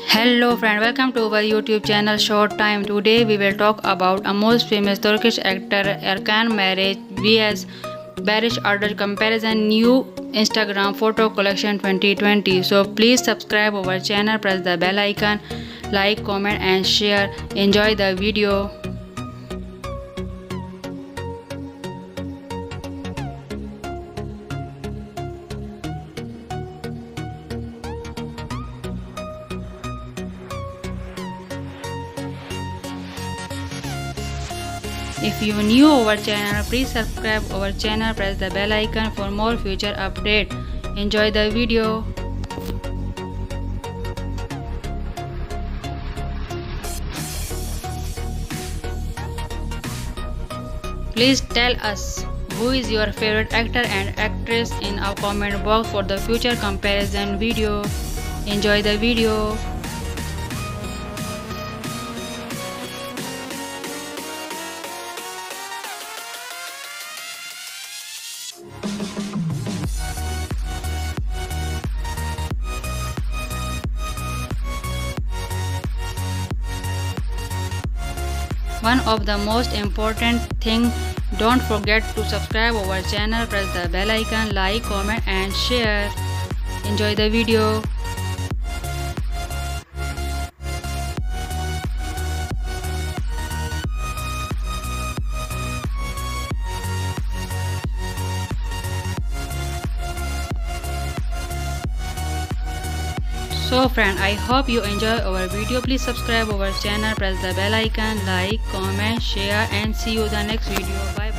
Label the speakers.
Speaker 1: Hello friend, welcome to our YouTube channel Short Time. Today we will talk about a most famous Turkish actor Erkan Marriage vs Barış Arduç comparison new Instagram photo collection 2020. So please subscribe our channel, press the bell icon, like, comment and share. Enjoy the video. If you new our channel, please subscribe our channel, press the bell icon for more future update. Enjoy the video. Please tell us who is your favorite actor and actress in our comment box for the future comparison video. Enjoy the video. One of the most important thing, don't forget to subscribe our channel, press the bell icon, like, comment and share. Enjoy the video. So friend, I hope you enjoy our video. Please subscribe our channel, press the bell icon, like, comment, share and see you the next video. Bye.